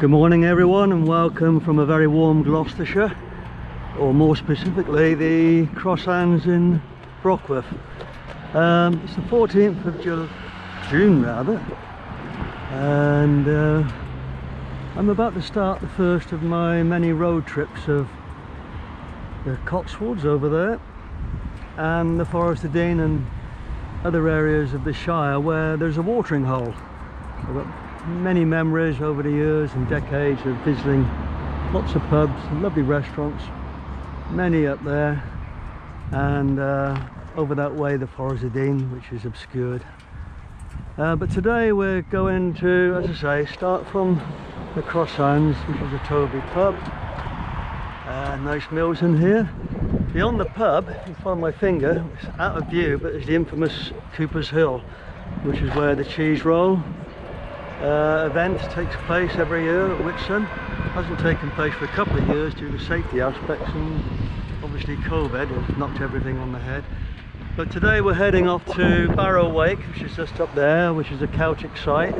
Good morning everyone, and welcome from a very warm Gloucestershire, or more specifically the Crosshands in Brockworth. It's the 14th of June rather, and I'm about to start the first of my many road trips of the Cotswolds over there and the Forest of Dean and other areas of the Shire where there's a watering hole. I've got many memories over the years and decades of visiting lots of pubs and lovely restaurants, many up there, and over that way the Forest of Dean, which is obscured. But today we're going to, as I say, start from the Crosshands, which is a Toby pub. Nice meals in here. Beyond the pub, if you follow my finger, it's out of view, but it's the infamous Cooper's Hill, which is where the cheese roll event takes place every year at Whitsun. Hasn't taken place for a couple of years due to safety aspects, and obviously COVID has knocked everything on the head. But today we're heading off to Barrow Wake, which is just up there, which is a Celtic site.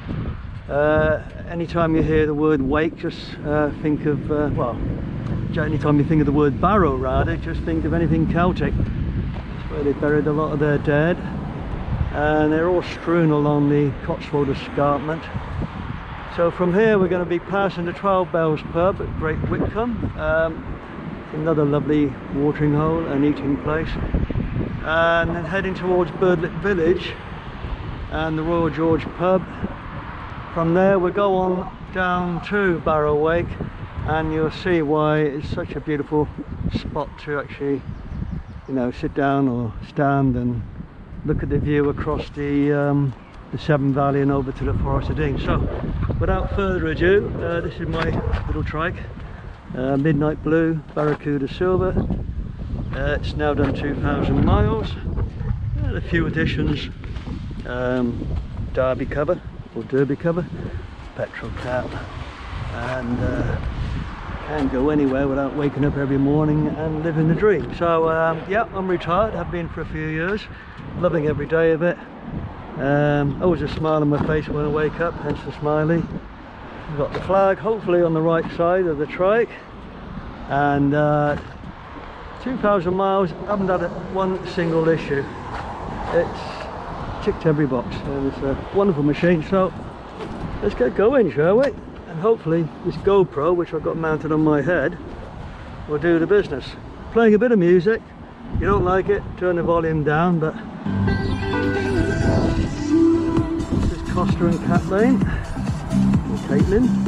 Anytime you hear the word wake, just think of, well, anytime you think of the word barrow rather, just think of anything Celtic. It's where they buried a lot of their dead. And they're all strewn along the Cotswold escarpment. So from here we're going to be passing the 12 Bells pub at Great Whitcomb, another lovely watering hole and eating place, and then heading towards Birdlick Village and the Royal George pub. From there we'll go on down to Barrow Wake, and you'll see why it's such a beautiful spot to actually, you know, sit down or stand and look at the view across the Severn Valley and over to the Forest of Dean. So without further ado, this is my little trike, Midnight Blue Barracuda Silver. It's now done 2,000 miles, and a few additions, derby cover or derby cover, petrol cap, and can't go anywhere without waking up every morning and living the dream. So yeah, I'm retired, have been for a few years, loving every day of it. Always a smile on my face when I wake up, hence the smiley. I've got the flag hopefully on the right side of the trike, and 2,000 miles, haven't had one single issue. It's ticked every box, and it's a wonderful machine. So let's get going, shall we? And hopefully this GoPro, which I've got mounted on my head, will do the business. Playing a bit of music. If you don't like it, turn the volume down. But this is Costa and Kathleen and Caitlin.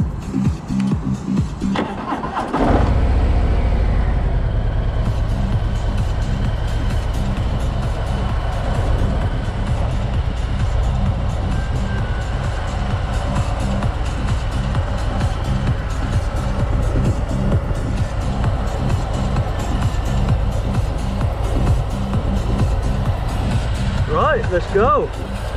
Right, let's go.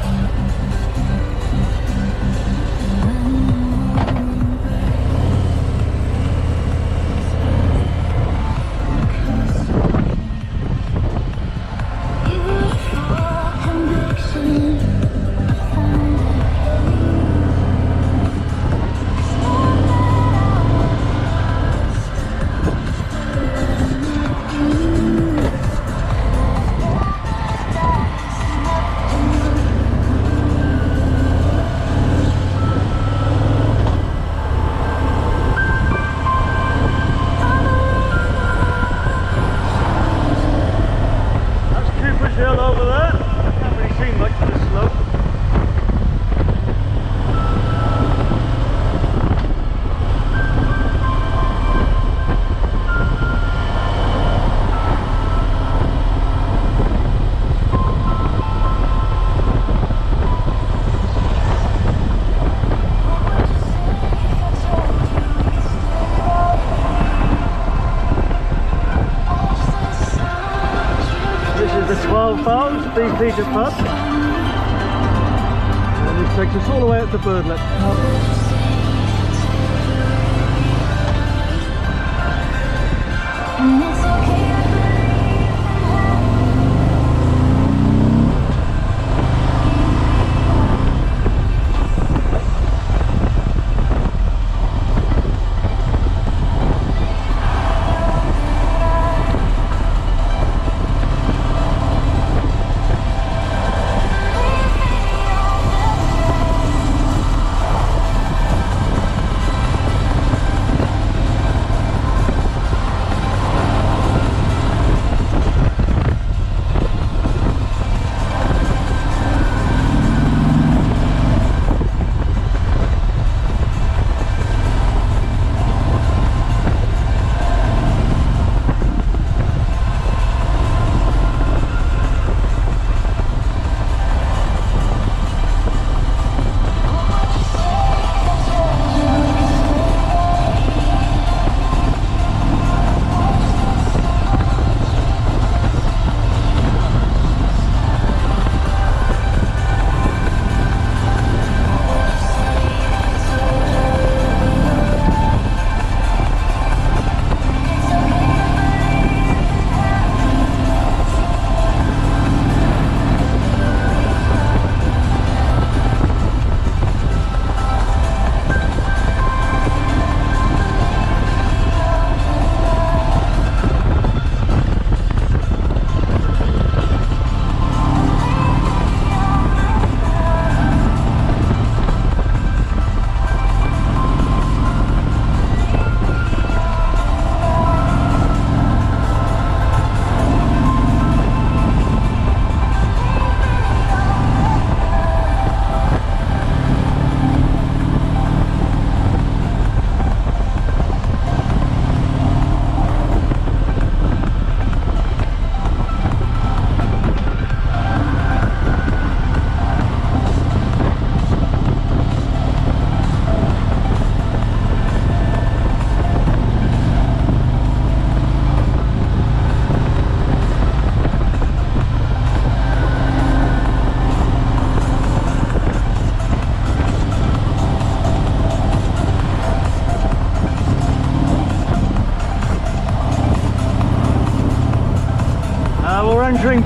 The 12 Bells Beefeater pub, and this takes us all the way up to Birdlick.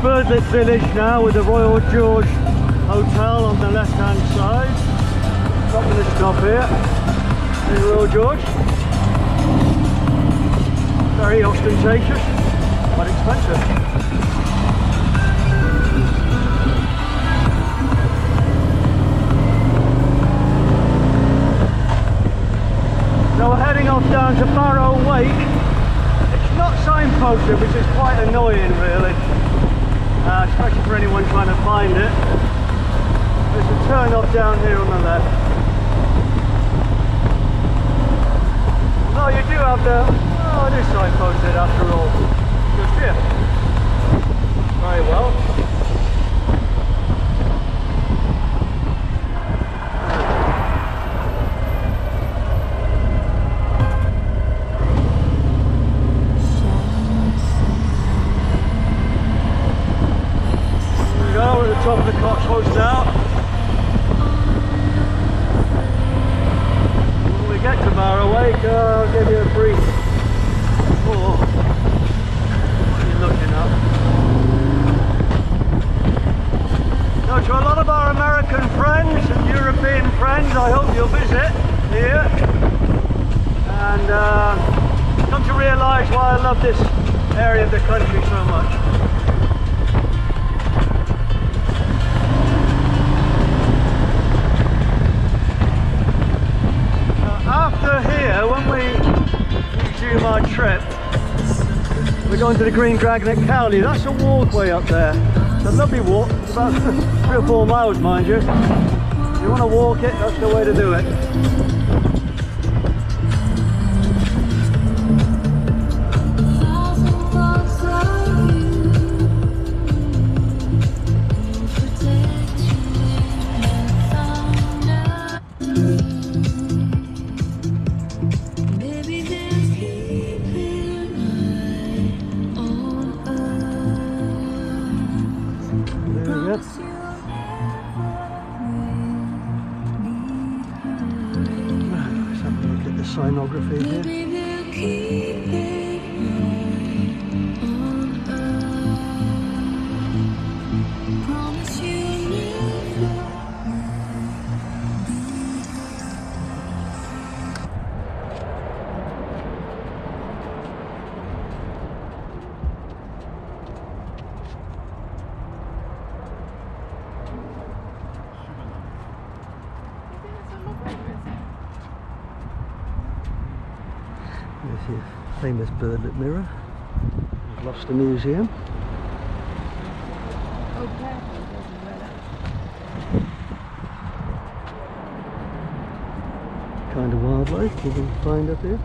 Birdlip village now with the Royal George Hotel on the left hand side. Not going to stop here. There's Royal George. Very ostentatious, but expensive. So we're heading off down to Barrow Wake. It's not signposted, which is quite annoying really, especially for anyone trying to find it. There's a turn off down here on the left. No, you do have the, oh, it is signposted after all. Just here. Very well. We're at the top of the Cotswolds now. When we get to Barrow Wake, I'll give you a brief tour. What are you looking at? Now, to a lot of our American friends and European friends, I hope you'll visit here and come to realise why I love this area of the country so much. After here, when we resume our trip, we're going to the Green Dragon at Cowley. That's a walkway up there. It's a lovely walk. It's about 3 or 4 miles, mind you. If you want to walk it, that's the way to do it. Signography here. There's your famous birdlip mirror, Gloucester Museum. Kind of wildlife you can find up here.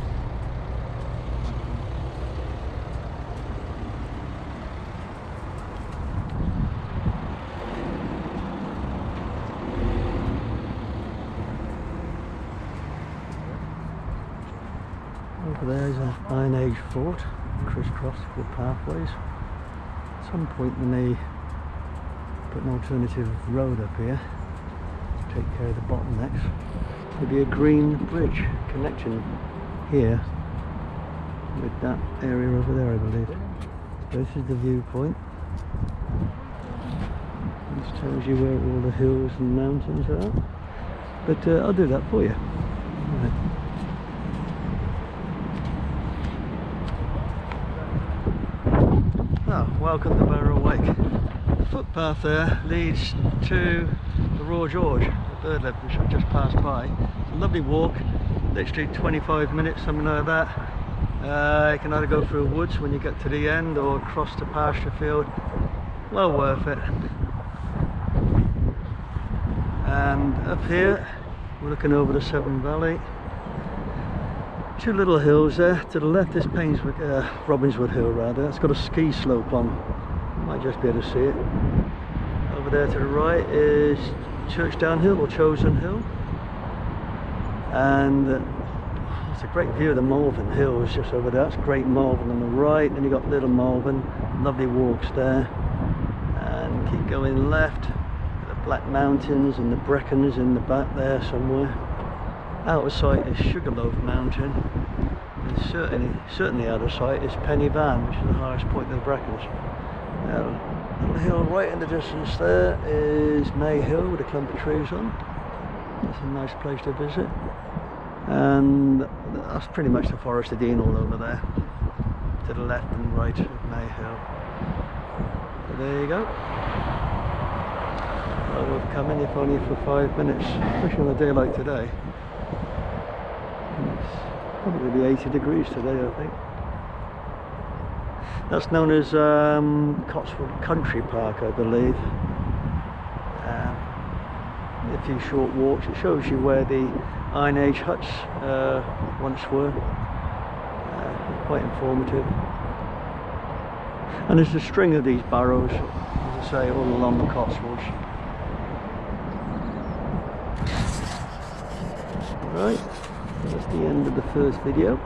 Over there is an Iron Age fort, crisscrossed with pathways. At some point when they put an alternative road up here to take care of the bottlenecks, there'll be a green bridge connection here with that area over there, I believe. This is the viewpoint. This tells you where all the hills and mountains are. But I'll do that for you. Right. Oh, welcome to Barrow Wake. The footpath there leads to the Royal George, the birdlip, which I've just passed by. It's a lovely walk, literally 25 minutes, something like that. You can either go through woods when you get to the end or across the pasture field. Well worth it. And up here we're looking over the Severn Valley. 2 little hills there. To the left is Robinswood Hill rather. It's got a ski slope on. You might just be able to see it. Over there to the right is Churchdown Hill or Chosen Hill. And it's a great view of the Malvern Hills just over there. That's Great Malvern on the right. Then you've got Little Malvern. Lovely walks there. And keep going left. The Black Mountains and the Brecons in the back there somewhere. Out of sight is Sugar Loaf Mountain, and certainly out of sight is Penny Van, which is the highest point of the Brecons. Now, the hill right in the distance there is May Hill with a clump of trees on. It's a nice place to visit. And that's pretty much the Forest of Dean all over there, to the left and right of May Hill. So there you go. Well, we've come in if only for 5 minutes, especially on a day like today. It's probably 80 degrees today, I think. That's known as Cotswold Country Park, I believe. A few short walks. It shows you where the Iron Age huts once were. Quite informative. And there's a string of these barrows, as I say, all along the Cotswolds. Right, that's the end of the first video.